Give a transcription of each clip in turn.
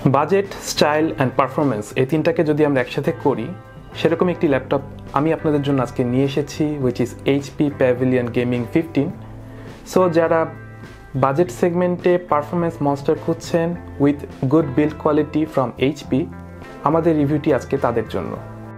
Budget, style and performance এই তিনটাকে যদি আমরা একসাথে করি সেরকম একটি ল্যাপটপ আমি আপনাদের জন্য আজকে নিয়ে এসেছি, which is HP Pavilion Gaming 15। So যারা বাজেট সেগমেন্টে পারফরমেন্স মনস্টার খুঁজছেন with good build quality from HP, আমাদের রিভিউটি আজকে তাদের জন্য।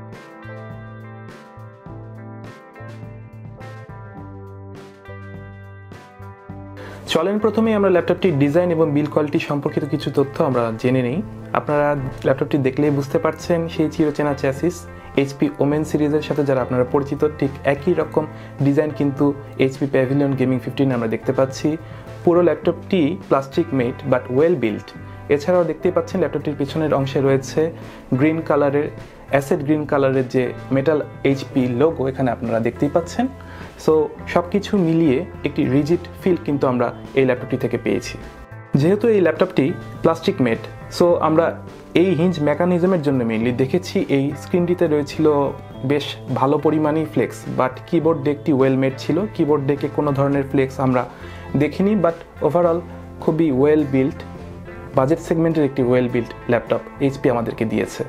চলেন প্রথমেই আমরা ল্যাপটপটির ডিজাইন এবং বিল্ড কোয়ালিটি সম্পর্কিত কিছু তথ্য আমরা জেনে নিই। আপনারা ল্যাপটপটি দেখলেই বুঝতে পারছেন সেই চিরচেনা চ্যাসিস HP ওমেন সিরিজের সাথে যারা আপনারা পরিচিত, ঠিক একই রকম ডিজাইন কিন্তু HP Pavilion Gaming 15 আমরা দেখতে পাচ্ছি। পুরো ল্যাপটপটি plastic made but well build. এছাড়াও দেখতেই পাচ্ছেন ল্যাপটপটির পিছনের অংশে রয়েছে গ্রিন কালারের, অ্যাসেড গ্রিন কালারের যে মেটাল HP লোগো এখানে আপনারা দেখতেই পাচ্ছেন। সো সব কিছু মিলিয়ে একটি রিজিড ফিল কিন্তু আমরা এই ল্যাপটপটি থেকে পেয়েছি। যেহেতু এই ল্যাপটপটি প্লাস্টিক মেড, সো আমরা এই হিঞ্জ মেকানিজমের জন্য মেইনলি দেখেছি এই স্ক্রিনটিতে রয়েছিল বেশ ভালো পরিমাণেই ফ্লেক্স, বাট কিবোর্ড ডেকটি ওয়েল মেড ছিল। কিবোর্ড ডেকে কোনো ধরনের ফ্লেক্স আমরা দেখিনি, বাট ওভারঅল খুবই ওয়েল বিল্ড, বাজেট সেগমেন্টের একটি ওয়েল বিল্ড ল্যাপটপ HP আমাদেরকে দিয়েছে।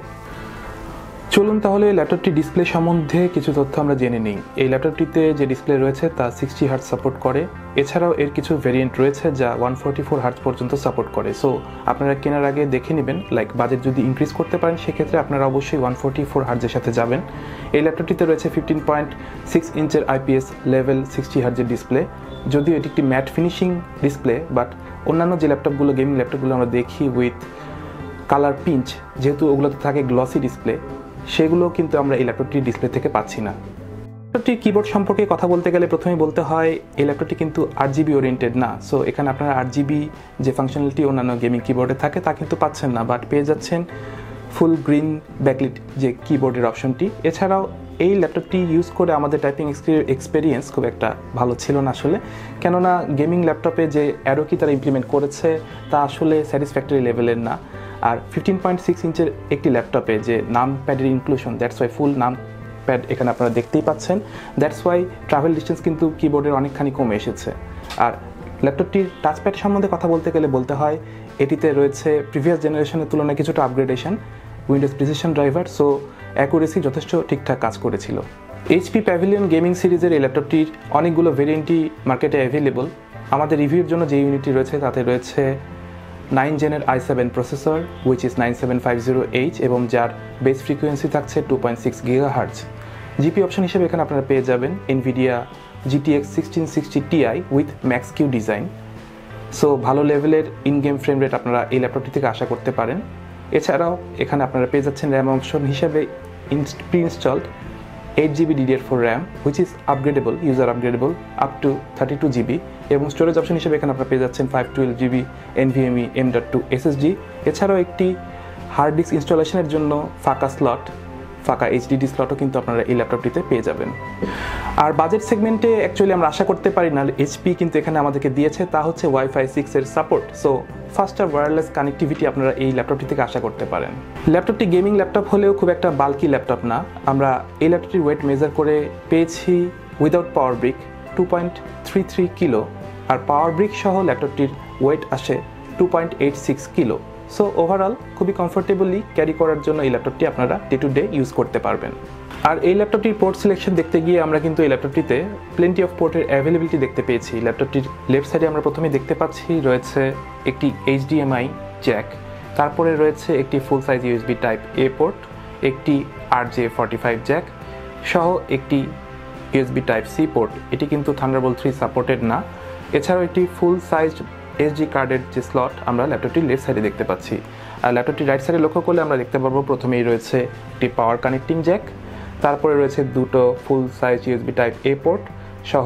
চলুন তাহলে ল্যাপটপটি ডিসপ্লে সম্বন্ধে কিছু তথ্য আমরা জেনে নিই। এই ল্যাপটপটিতে যে ডিসপ্লে রয়েছে তা 60 হার্টজ সাপোর্ট করে। এছাড়াও এর কিছু ভেরিয়েন্ট রয়েছে যা 144 হার্টজ পর্যন্ত সাপোর্ট করে। সো আপনারা কেনার আগে দেখে নেবেন, লাইক বাজেট যদি ইনক্রিজ করতে পারেন সেক্ষেত্রে আপনারা অবশ্যই 144 হার্টজের সাথে যাবেন। এই ল্যাপটপটিতে রয়েছে 15.6 ইঞ্চের IPS লেভেল 60 হার্টজের ডিসপ্লে। যদিও এটি একটি ম্যাট ফিনিশিং ডিসপ্লে, বাট অন্যান্য যে ল্যাপটপগুলো, গেমিং ল্যাপটপগুলো আমরা দেখি উইথ কালার পিঞ্চ, যেহেতু ওগুলোতে থাকে গ্লসি ডিসপ্লে, সেগুলো কিন্তু আমরা এই ল্যাপটপটির ডিসপ্লে থেকে পাচ্ছি না। ল্যাপটপটির কিবোর্ড সম্পর্কে কথা বলতে গেলে প্রথমেই বলতে হয় এই ল্যাপটপটি কিন্তু RGB ওরিয়েন্টেড না। সো এখানে আপনারা RGB যে ফাংশনালিটি অন্যান্য গেমিং কিবোর্ডে থাকে তা কিন্তু পাচ্ছেন না, বাট পেয়ে যাচ্ছেন ফুল গ্রিন ব্যাকলিট যে কিবোর্ডের অপশনটি। এছাড়াও এই ল্যাপটপটি ইউজ করে আমাদের টাইপিং এক্সপিরিয়েন্স খুব একটা ভালো ছিল না আসলে, কেননা গেমিং ল্যাপটপে যে অ্যারো কি তারা ইমপ্লিমেন্ট করেছে তা আসলে স্যাটিসফ্যাক্টরি লেভেলের না। আর 15.6 ইঞ্চের একটি ল্যাপটপে যে নাম প্যাডের ইনক্লুশন, দ্যাটস ওয়াই ফুল নাম প্যাড এখানে আপনারা দেখতেই পাচ্ছেন, দ্যাটস ওয়াই ট্রাভেল ডিস্টেন্স কিন্তু কিবোর্ডের অনেকখানি কমে এসেছে। আর ল্যাপটপটির টাচপ্যাড সম্বন্ধে কথা বলতে গেলে বলতে হয় এটিতে রয়েছে প্রিভিয়াস জেনারেশনের তুলনায় কিছুটা upgradation, Windows precision driver, so accuracy যথেষ্ট ঠিকঠাক কাজ করেছিল। HP Pavilion গেমিং সিরিজের এই ল্যাপটপটির অনেকগুলো ভেরিয়েন্টই মার্কেটে অ্যাভেলেবল। আমাদের রিভিউর জন্য যে ইউনিটটি রয়েছে তাতে রয়েছে 9 জেনের i7 processor which is 9750H এবং যার বেস ফ্রিকোয়েন্সি থাকছে 2.6 GHz। জিপি অপশন হিসেবে এখানে আপনারা পেয়ে যাবেন NVIDIA GTX 1660 Ti with Max-Q design. So ভালো লেভেলের ইন গেম ফ্রেম রেট আপনারা এই ল্যাপটপটি থেকে আশা করতে পারেন। এছাড়াও এখানে আপনারা পেয়ে যাচ্ছেন র্যাম অপশন হিসেবে pre installed 8GB DDR4 RAM which is upgradeable, user upgradeable up to 32GB, এবং স্টোরেজ অপশন হিসেবে এখানে আপনারা পেয়ে যাচ্ছেন 512GB NVMe M.2 SSD। এছাড়াও একটি হার্ড ডিস্ক ইনস্টলেশনের জন্য ফাঁকা HDD স্লটও কিন্তু আপনারা এই ল্যাপটপটিতে পেয়ে যাবেন। আর বাজেট সেগমেন্টে অ্যাকচুয়ালি আমরা আশা করতে পারি না, HP কিন্তু এখানে আমাদেরকে দিয়েছে, তা হচ্ছে Wi-Fi 6 এর support. So faster wireless connectivity আপনারা এই ল্যাপটপটি থেকে আশা করতে পারেন। ল্যাপটপটি গেমিং ল্যাপটপ হলেও খুব একটা বাল্কি ল্যাপটপ না। আমরা এই ল্যাপটপটির ওয়েট মেজার করে পেয়েছি উইদাউট পাওয়ার ব্রিক 2.33 কিলো, আর পাওয়ার ব্রিক সহ ল্যাপটপটির ওয়েট আসে 2.86 কিলো। সো ওভারঅল খুবই কমফোর্টেবলি ক্যারি করার জন্য এই ল্যাপটপটি আপনারা ডে টু ডে ইউজ করতে পারবেন। আর এই ল্যাপটপটির পোর্ট সিলেকশন দেখতে গিয়ে আমরা কিন্তু এই ল্যাপটপটিতে প্লেন্টি অফ পোর্টের অ্যাভেলেবিলিটি দেখতে পেয়েছি। ল্যাপটপটির লেফট সাইডে আমরা প্রথমেই দেখতে পাচ্ছি রয়েছে একটি HDMI জ্যাক, তারপরে রয়েছে একটি full size USB type A port, একটি RJ45 জ্যাক সহ একটি USB টাইপ C পোর্ট। এটি কিন্তু থান্ডারবোল্ট 3 সাপোর্টেড না। এছাড়াও একটি ফুল সাইজ SD কার্ডের যে স্লট আমরা ল্যাপটপটির লেফট সাইডে দেখতে পাচ্ছি। আর ল্যাপটপটির রাইট সাইডে লক্ষ্য করলে আমরা দেখতে পারবো প্রথমেই রয়েছে একটি পাওয়ার কানেক্টিং জ্যাক, তারপরে রয়েছে দুটো full size USB type A port সহ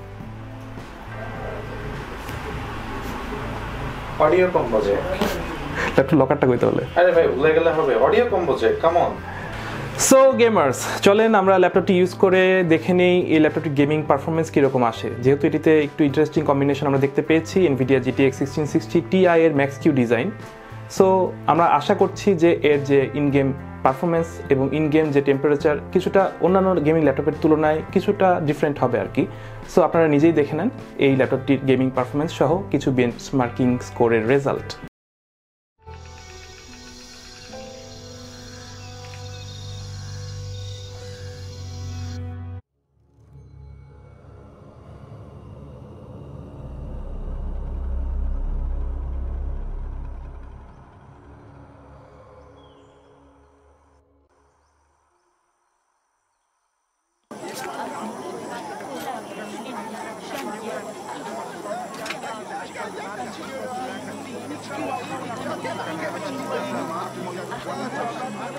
অডিও কম্বো জ্যাক। ল্যাপটপ লকারটা কইতে বলে, আরে ভাই ভুলে গেলে হবে, audio combo jack, come on. So gamers, চলেন আমরা ল্যাপটপটি ইউজ করে দেখে নেই এই ল্যাপটপটির গেমিং পারফরমেন্স কীরকম আসে। যেহেতু এটিতে একটু ইন্টারেস্টিং কম্বিনেশন আমরা দেখতে পেয়েছি NVIDIA GTX 1660 Ti এর Max-Q ডিজাইন। সো আমরা আশা করছি যে এর যে ইন গেম পারফরমেন্স এবং ইন গেম যে টেম্পারেচার কিছুটা অন্যান্য গেমিং ল্যাপটপের তুলনায় কিছুটা ডিফারেন্ট হবে আর কি। সো আপনারা নিজেই দেখে নেন এই ল্যাপটপটির গেমিং পারফরমেন্স সহ কিছু বেঞ্চমার্কিং স্কোরের রেজাল্ট।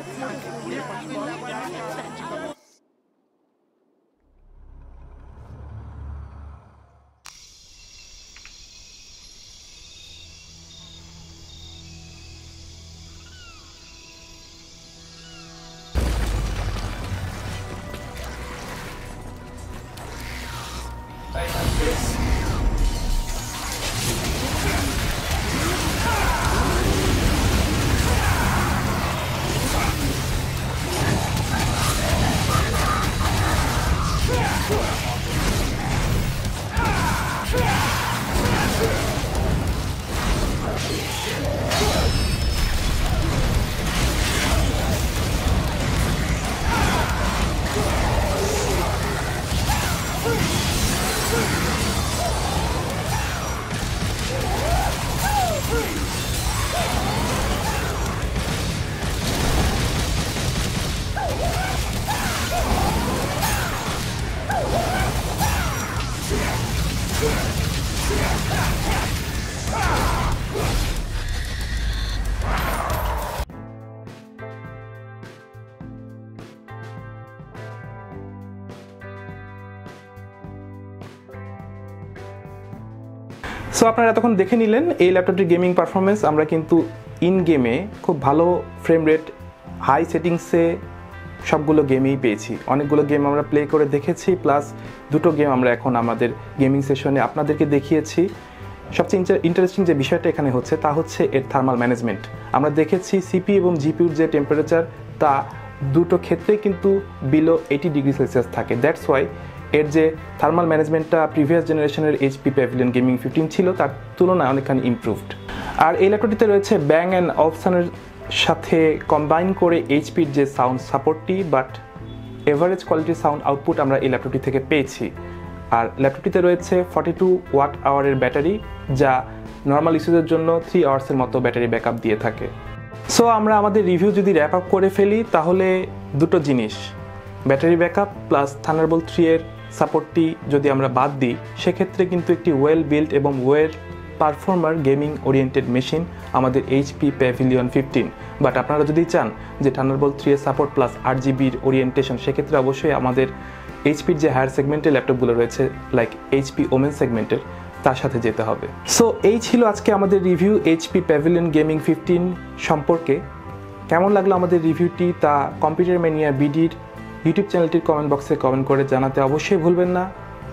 সো আপনারা এতক্ষণ দেখে নিলেন এই ল্যাপটপটির গেমিং পারফরমেন্স। আমরা কিন্তু ইন গেমে খুব ভালো ফ্রেম রেট, হাই সেটিংসে সবগুলো গেমেই পেয়েছি। অনেকগুলো গেম আমরা প্লে করে দেখেছি, প্লাস দুটো গেম আমরা এখন আমাদের গেমিং সেশনে আপনাদেরকে দেখিয়েছি। সবচেয়ে ইন্টারেস্টিং যে বিষয়টা এখানে হচ্ছে তা হচ্ছে এর থার্মাল ম্যানেজমেন্ট। আমরা দেখেছি সিপি এবং জিপিউর যে টেম্পারেচার তা দুটো ক্ষেত্রেই কিন্তু বিলো 80 ডিগ্রি সেলসিয়াস থাকে। দ্যাটস ওয়াই এর যে থার্মাল ম্যানেজমেন্টটা প্রিভিয়াস জেনারেশনের এইচপি প্যাভিলিয়ন গেমিং 15 ছিল তার তুলনায় অনেকখানি ইমপ্রুভড। আর এই ল্যাপটপটিতে রয়েছে ব্যাং অ্যান্ড অলপসনের সাথে কম্বাইন করে এইচপির যে সাউন্ড সাপোর্টটি, বাট এভারেজ কোয়ালিটির সাউন্ড আউটপুট আমরা এই ল্যাপটপটি থেকে পেয়েছি। আর ল্যাপটপটিতে রয়েছে 42 ওয়াট আওয়ারের ব্যাটারি, যা নর্মাল ইউজের জন্য 3 আওয়ার্সের মতো ব্যাটারি ব্যাকআপ দিয়ে থাকে। সো আমরা আমাদের রিভিউ যদি র্যাপ আপ করে ফেলি তাহলে দুটো জিনিস, ব্যাটারি ব্যাকআপ প্লাস থান্ডারবোল্ট 3 এর সাপোর্টটি যদি আমরা বাদ দিই, সেক্ষেত্রে কিন্তু একটি ওয়েল বিল্ড এবং well performer gaming oriented machine আমাদের এইচপি প্যাভিলিয়ন 15। বাট আপনারা যদি চান যে থান্ডারবোল্ট 3 এর সাপোর্ট প্লাস 8GB ওরিয়েন্টেশন, সেক্ষেত্রে অবশ্যই আমাদের এইচপির যে হায়ার সেগমেন্টের ল্যাপটপগুলো রয়েছে লাইক এইচপি ওমেন সেগমেন্টের, তার সাথে যেতে হবে। সো এই ছিল আজকে আমাদের রিভিউ এইচপি প্যাভিলিয়ন গেমিং 15 সম্পর্কে। কেমন লাগলো আমাদের রিভিউটি তা কম্পিউটার ম্যানিয়া বিডির ইউটিউব চ্যানেলটির কমেন্ট বক্সে কমেন্ট করে জানাতে অবশ্যই ভুলবেন না।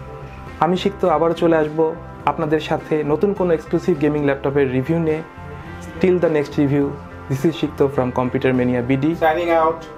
আমি সিক্ত আবারও চলে আসব আপনাদের সাথে নতুন কোনো এক্সক্লুসিভ গেমিং ল্যাপটপের রিভিউ নিয়ে। Till the next review, this is Sikto from computer mania BD, signing out.